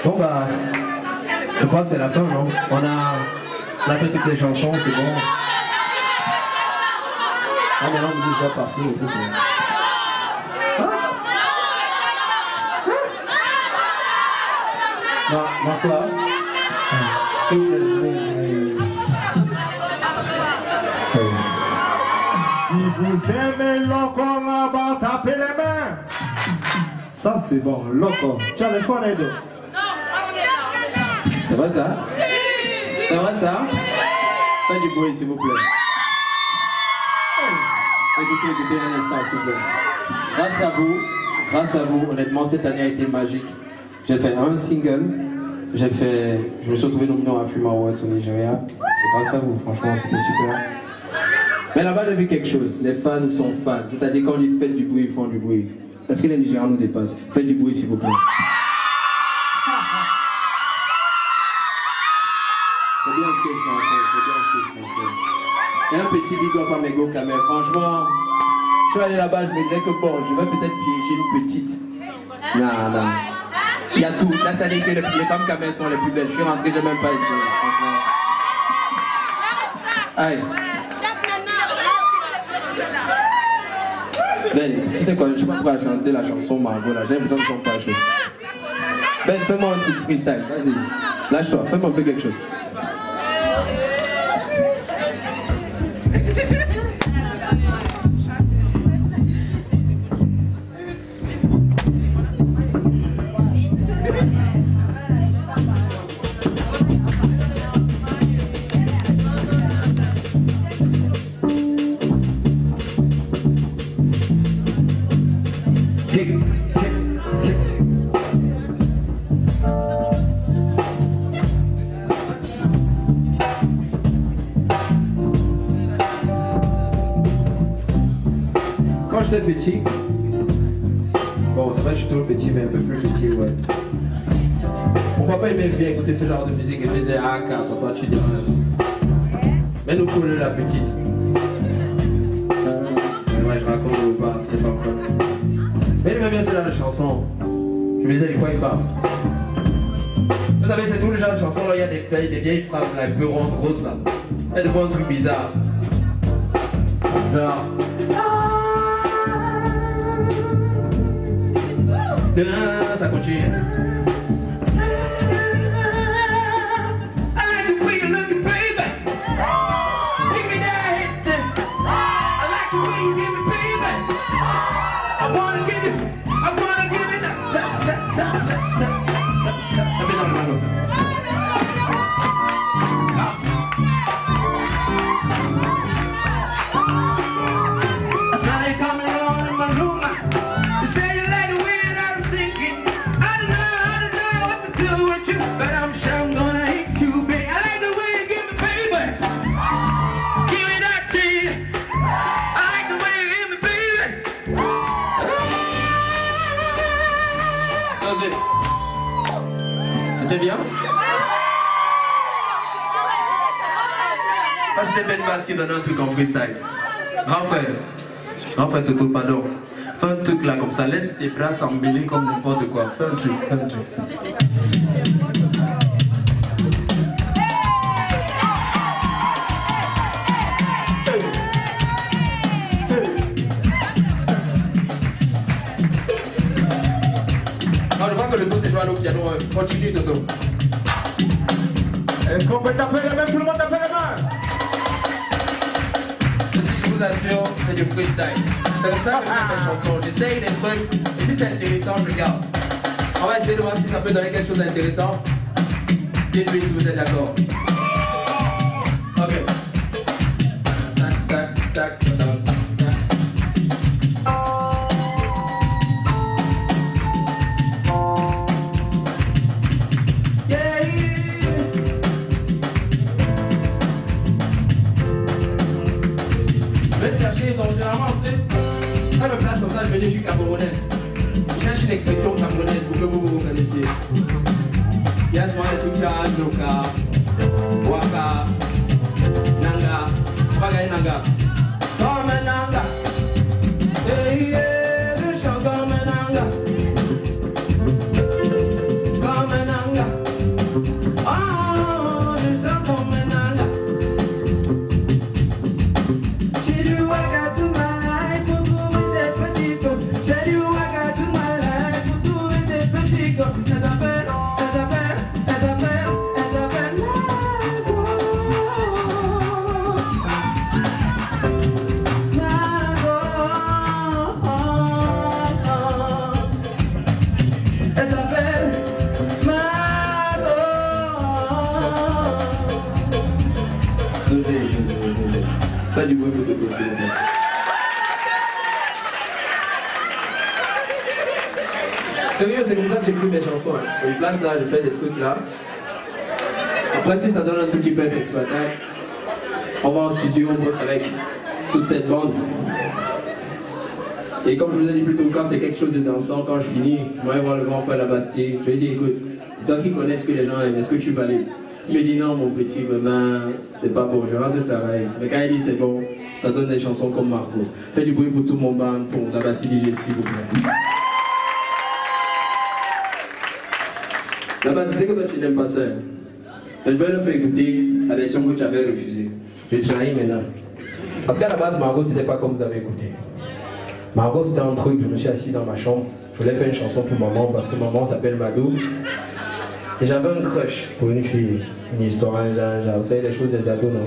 Bon bah, je crois que c'est la fin, non? On a fait toutes les chansons, c'est bon. Ah maintenant vous dites je dois partir et tout, c'est bon. Marc-là. Si vous aimez Loco là-bas, tapez les mains. Ça c'est bon, Loco. Tu as le fond les deux. Ça va ça? Ça va ça? Pas du bruit s'il vous plaît. Écoutez un instant s'il vous plaît. Grâce à vous, honnêtement cette année a été magique. J'ai fait un single, je me suis retrouvé nominé à Afrima Awards au Nigeria. C'est grâce à vous, franchement c'était super. Mais là-bas j'ai vu quelque chose, les fans sont fans, c'est-à-dire quand ils font du bruit, ils font du bruit. Parce que les Nigérians nous dépassent. Faites du bruit s'il vous plaît. C'est bien ce que je pensais, Il y a un petit big up à mes go mais franchement, je suis allé là-bas, je me disais que bon, je vais peut-être piéger une petite. Non. Il y a tout. Là, ça dit que les femmes camères sont les plus belles. Je suis rentré, j'ai même pas essayé, franchement. Aïe. Ben, tu sais quoi, je sais pas pourquoi chanter la chanson Margot là, j'ai l'impression qu'ils sont pas chauds. Ben, fais-moi un truc freestyle, vas-y. Lâche-toi, fais-moi un peu quelque chose. Quand j'étais petit, bon ça va, je suis toujours petit mais un peu plus petit, ouais. Mon papa aimait bien écouter ce genre de musique et me disait ah car papa tu dis mais nous coule la petite. Ouais je raconte ou pas, c'est pas quoi. Mais il aimait bien ce genre de chanson. Je me disais de quoi il parle. Vous savez c'est tout le genre de chanson là, il y a des vieilles phrases là, un peu rondes, grosses là. Il y a des fois un truc bizarre. Genre ça continue. C'était bien? Ça c'était Ben Bass qui donne un truc en freestyle. Grand frère Toto, pardon. Fais un truc là comme ça, laisse tes bras s'emmêler comme n'importe quoi. Fais un truc. Je crois que le dos c'est droit au piano. Continue Toto. Est-ce qu'on peut taper les mains? Tout le monde tape les mains. Ceci je vous assure, c'est du freestyle. C'est comme ça que je fais mes chansons. J'essaye des trucs et si c'est intéressant, je garde. On va essayer de voir si ça peut donner quelque chose d'intéressant. Dites-lui si vous êtes d'accord. Ok. Tac, tac, tac, tac. Donc généralement, tu sais, quand je me place comme ça, je me dis je suis camerounais. Je cherche une expression camerounaise pour que vous connaissiez. Il y a souvent des trucs genre Joka, Waka, Nanga. On va gagner Nanga. Comme un Nanga. Hey, yeah, je chante comme un Nanga. Comme un Nanga. Sérieux, c'est comme ça que j'écris mes chansons. Hein. Une place là, je fais des trucs là. Après, si ça donne un truc qui peut être exploitable, on va en studio, on bosse avec toute cette bande. Et comme je vous ai dit plus tôt, quand c'est quelque chose de dansant, quand je finis, je vais voir le grand frère de la Bastille. Je lui ai dit, écoute, c'est toi qui connais ce que les gens aiment, est-ce que tu valides? Il me dit non, mon petit, vraiment, c'est pas bon, je rentre de travail. Mais quand il dit c'est bon, ça donne des chansons comme Marco. Fais du bruit pour tout mon band, pour la Bastille DJ, s'il vous plaît. Là-bas, tu sais que toi tu n'aimes pas ça. Mais je vais leur faire écouter la version que tu avais refusée. Je trahis maintenant. Parce qu'à la base, Margot, c'était pas comme vous avez écouté. Margot, c'était un truc, je me suis assis dans ma chambre. Je voulais faire une chanson pour maman parce que maman s'appelle Mado. Et j'avais un crush pour une fille, une histoire, genre, vous savez les choses des ados, non?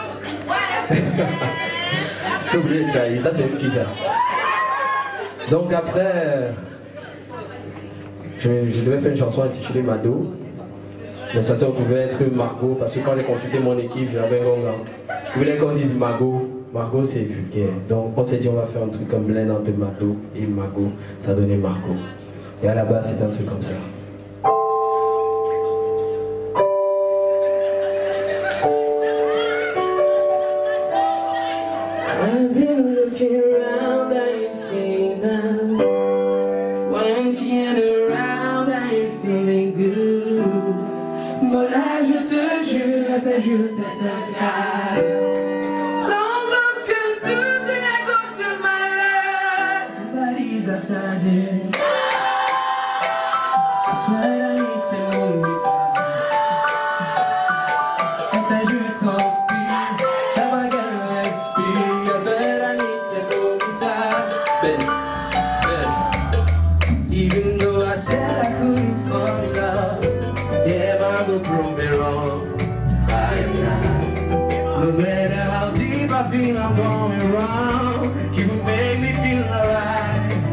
J'ai oublié de trahir, ça c'est qui ça? Donc après, je devais faire une chanson intitulée Mado. Mais ça s'est retrouvé être Margot parce que quand j'ai consulté mon équipe, j'avais un grand. Je voulais qu'on dise Margot. Margot c'est vulgaire. Donc on s'est dit on va faire un truc comme blend entre Mado et Margot. Ça donnait Margot. Et à la base c'est un truc comme ça. I've been looking around, I ain't seeing now. When she ain't around, I ain't feeling good. Bon là je te jure, je pète un câble. Sans aucun doute, la goutte de malheur, valise attardée. Sois t'es mon guitare. Et je transpire, j'avais qu'elle respire. Sois t'es mon guitare. Even though I said I couldn't fall in love, yeah, Margot proved me wrong. I am not. No matter how deep I feel I'm going wrong, she will make me feel alright.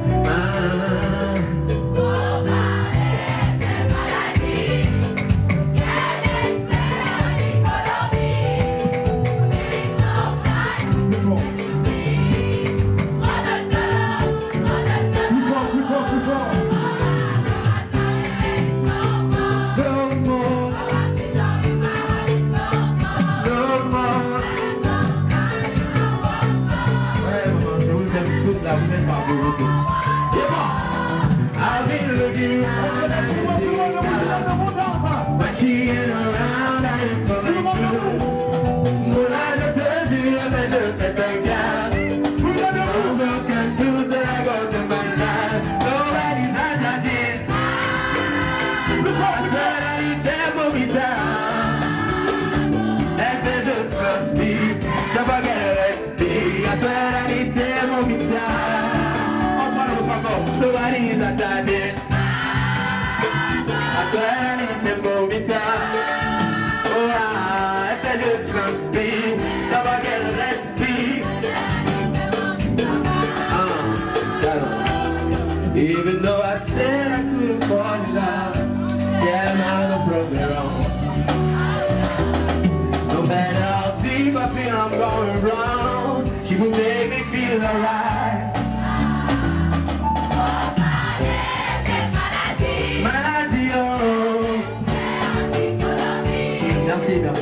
I've been looking around but she ain't around, I ain't coming through. Moulin je te jure, mais je pète un câble. Sans aucun doute, c'est la goutte de malade. Nobody's as I did. I swear I need to move it down. Elle fait je transpire, je vois qu'elle respire. I swear I need to move it down. Nobody's at that day. I swear I need to move it down. Oh, I tell you transpire. So I get let's speak. Even though I said I couldn't fall in love, yeah, man, no problem wrong. No matter how deep I feel I'm going wrong, she will make me feel alright. Merci, merci.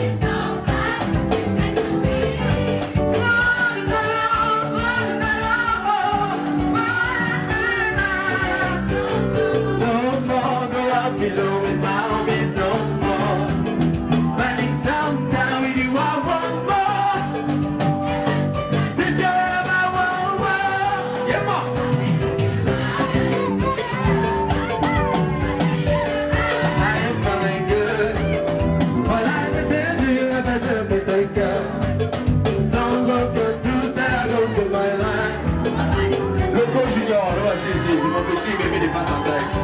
No more go out below with my homies, no more. Spending some time with you, I want more. This year I want more. Yeah, more. I am feeling good. Well, I can tell you if I should be taken. Sounds like a dude said I go to my line. Le beau junior, ouais, c'est mon petit bébé des passes en tête.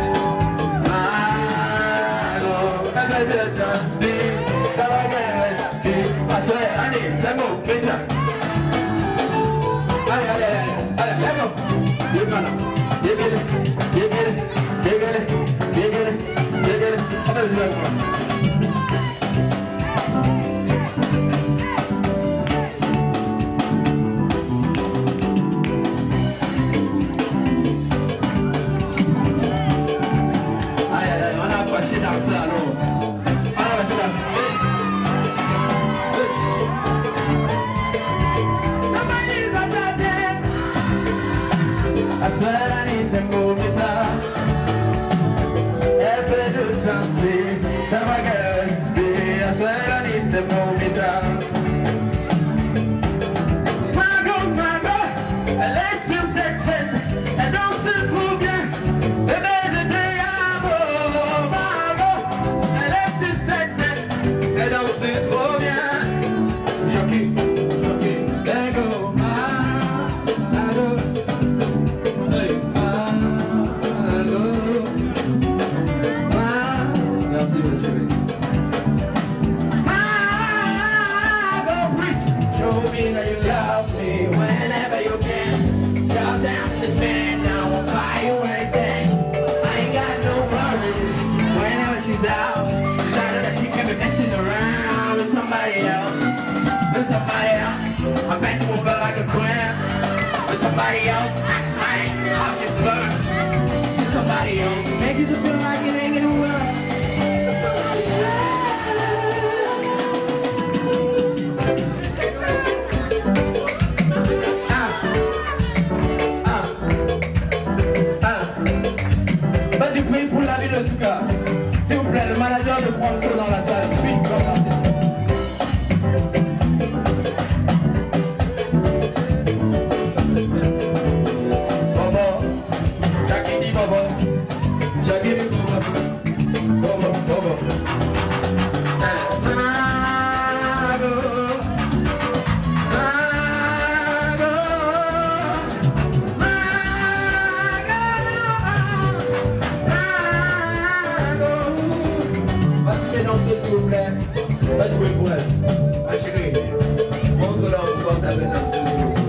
I know, I better just speak. Now I can speak. I swear, I need to move better. Allez, let go. You got it. You get it. You get it. You get it. You get it. You get it. How does it work? swear I need to move it up. Every do transfer, tell my girls be. I swear I need to move it up. My God, laisse sur cette scène, et danse trop bien. Bébé de diable, my God, laisse sur cette scène, et danse trop bien. Jockey, there go my God. Merci ma chérie. Show me that you love me whenever you can. Cause I'm the man, I won't buy you anything. I ain't got no worries. Whenever she's out that she can be messing around with somebody else. With somebody else. I bet you will feel like a queen. With somebody else, that's mine. I'll get first. With somebody else, make you feel like it ain't gonna work. Pour laver le souka. S'il vous plaît, le manager de Franco dans la salle. Vite, Bobo, Jackie dit Bobo. Jackie dit Bobo. Bobo, Bobo. S'il vous plaît, va jouer pour elle. Ma chérie, montre-leur pourquoi t'as fait danser.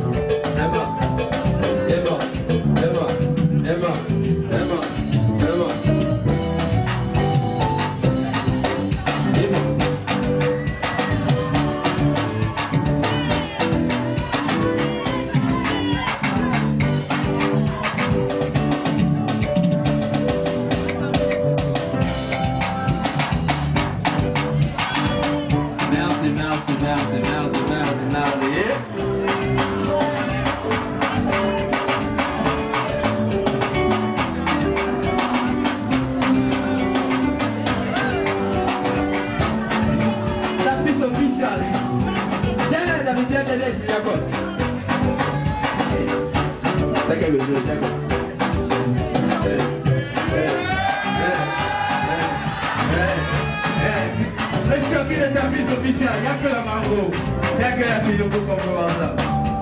Le choqué de ta vie officielle, il n'y a que le mango, il n'y a que la chine pour comprendre ça.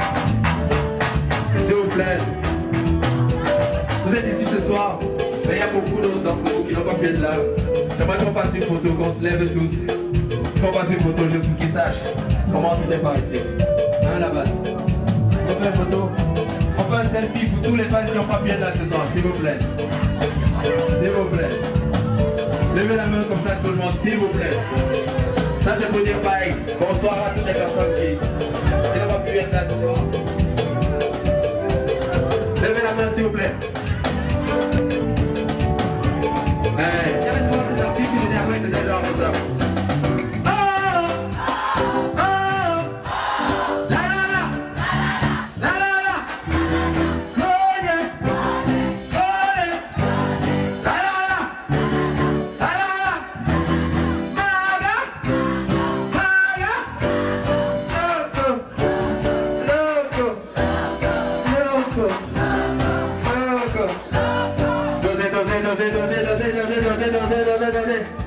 S'il vous plaît, vous êtes ici ce soir, mais il y a beaucoup d'autres d'entre vous qui n'ont pas pu être là. J'aimerais qu'on fasse une photo, qu'on se lève tous, qu'on fasse une photo juste pour qu'ils sachent comment c'était par ici. Hein, la basse. On fait une photo, on fait un selfie pour tous les fans qui n'ont pas pu être là ce soir, s'il vous plaît. S'il vous plaît. Levez la main comme ça tout le monde, s'il vous plaît. Ça c'est pour dire bye. Bonsoir à toutes les personnes qui n'ont pas pu être là ce soir. Levez la main s'il vous plaît. Il y avait trois ces artistes qui venaient après des genres comme ça. Dosez.